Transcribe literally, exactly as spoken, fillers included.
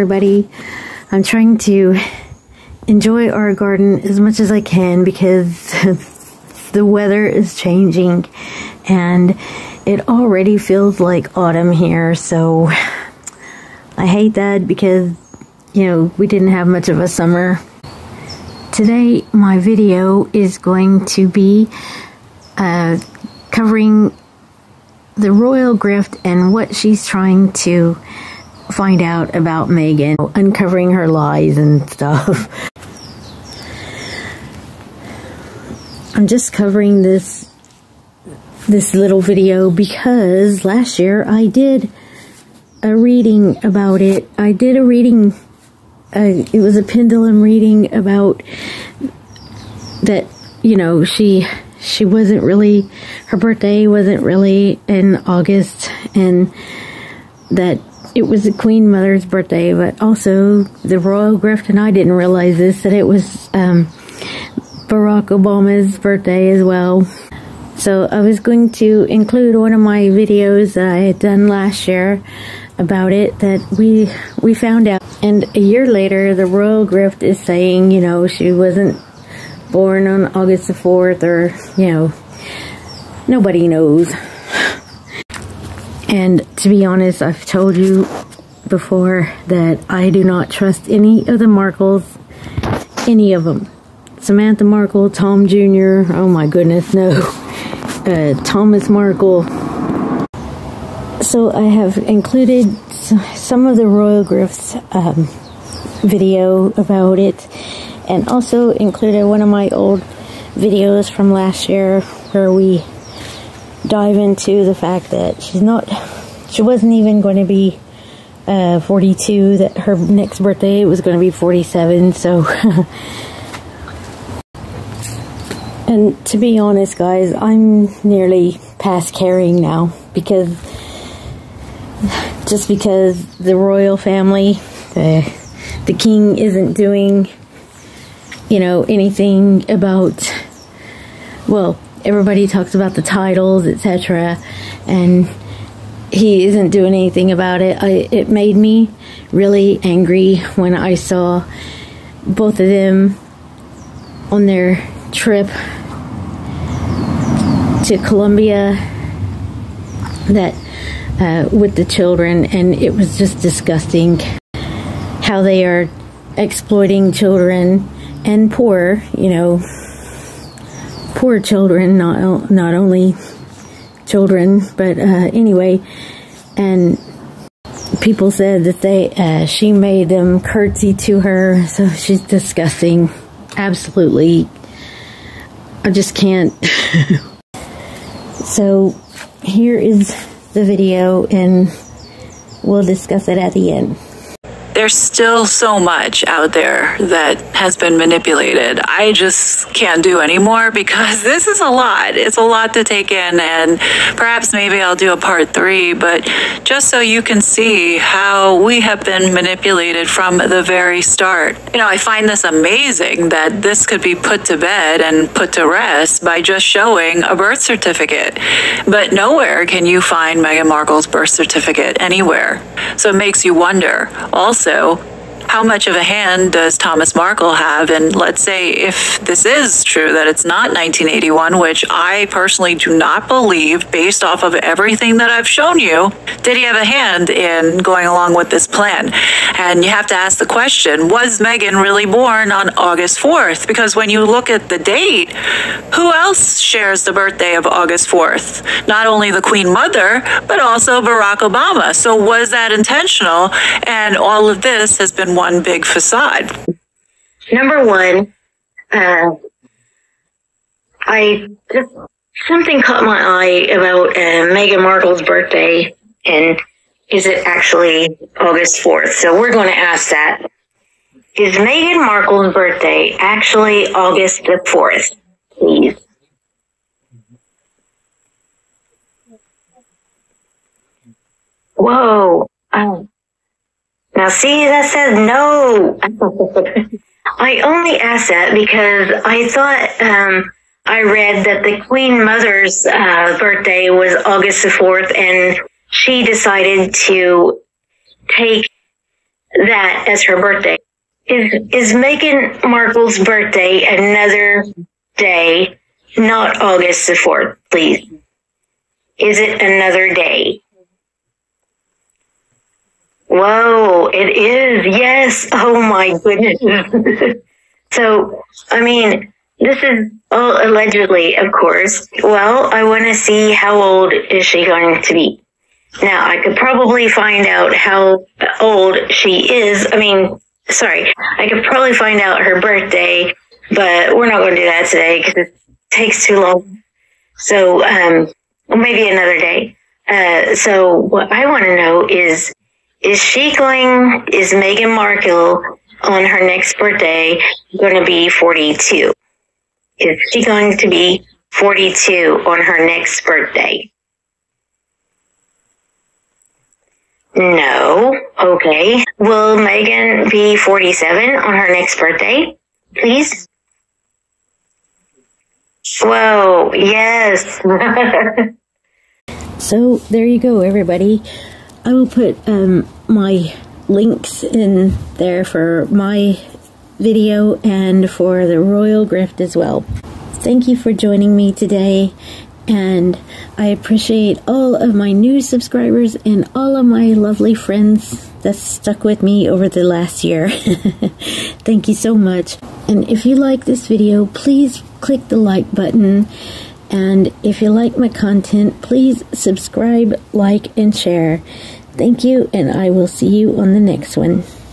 everybody. I'm trying to enjoy our garden as much as I can because the weather is changing and it already feels like autumn here, so I hate that because, you know, we didn't have much of a summer. Today my video is going to be uh, covering the Royal Grift and what she's trying to find out about Meghan, uncovering her lies and stuff. I'm just covering this this little video because last year I did a reading about it. I did a reading, uh, it was a Pendulum reading about that, you know, she she wasn't really, her birthday wasn't really in August, and that it was the Queen Mother's birthday, but also the Royal Grift, and I didn't realize this, that it was um, Barack Obama's birthday as well. So I was going to include one of my videos that I had done last year about it, that we we found out. And a year later, the Royal Grift is saying, you know, she wasn't born on August the fourth, or, you know, nobody knows. And to be honest, I've told you before that I do not trust any of the Markles, any of them. Samantha Markle, Tom Junior, oh my goodness, no. Uh, Thomas Markle. So I have included some of the Royal Grift's um, video about it, and also included one of my old videos from last year where we dive into the fact that she's not, she wasn't even going to be uh, forty-two, that her next birthday was going to be forty-seven, so and to be honest guys, I'm nearly past caring now, because just because the royal family, the, the king isn't doing, you know, anything about, well, everybody talks about the titles, et cetera, and he isn't doing anything about it. I, it made me really angry when I saw both of them on their trip to Colombia, that uh, with the children, and it was just disgusting how they are exploiting children, and poor, you know, poor children, not not only children, but uh, anyway. And people said that they uh, she made them curtsy to her, so she's disgusting. Absolutely, I just can't. So here is the video, and we'll discuss it at the end. There's still so much out there that has been manipulated. I just can't do anymore because this is a lot. It's a lot to take in, and perhaps maybe I'll do a part three, but just so you can see how we have been manipulated from the very start. You know, I find this amazing that this could be put to bed and put to rest by just showing a birth certificate. But nowhere can you find Meghan Markle's birth certificate anywhere. So it makes you wonder also, So, how much of a hand does Thomas Markle have? And let's say if this is true, that it's not nineteen eighty-one, which I personally do not believe based off of everything that I've shown you, did he have a hand in going along with this plan? And you have to ask the question, was Meghan really born on August fourth? Because when you look at the date, who else shares the birthday of August fourth? Not only the Queen Mother, but also Barack Obama. So was that intentional? And all of this has been one big facade. Number one, uh, I just, something caught my eye about uh, Meghan Markle's birthday, and is it actually August fourth? So we're going to ask that. Is Meghan Markle's birthday actually August the fourth? Please. Whoa. Oh. Now see, that says no. I only asked that because I thought um, I read that the Queen Mother's uh, birthday was August the fourth, and she decided to take that as her birthday. Is, is Meghan Markle's birthday another day, not August the fourth, please? Is it another day? Whoa, it is. Yes. Oh my goodness. So, I mean, this is all allegedly, of course. Well, I want to see how old is she going to be. Now, I could probably find out how old she is. I mean, sorry, I could probably find out her birthday, but we're not going to do that today because it takes too long. So, um, maybe another day. Uh, so what I want to know is, is she going, is Meghan Markle on her next birthday going to be forty-two? Is she going to be forty-two on her next birthday? No. Okay. Will Meghan be forty-seven on her next birthday, please? Whoa, yes. So there you go, everybody. I will put um, my links in there for my video and for the Royal Grift as well. Thank you for joining me today, and I appreciate all of my new subscribers and all of my lovely friends that stuck with me over the last year. Thank you so much. And if you like this video, please click the like button. And if you like my content, please subscribe, like, and share. Thank you, and I will see you on the next one.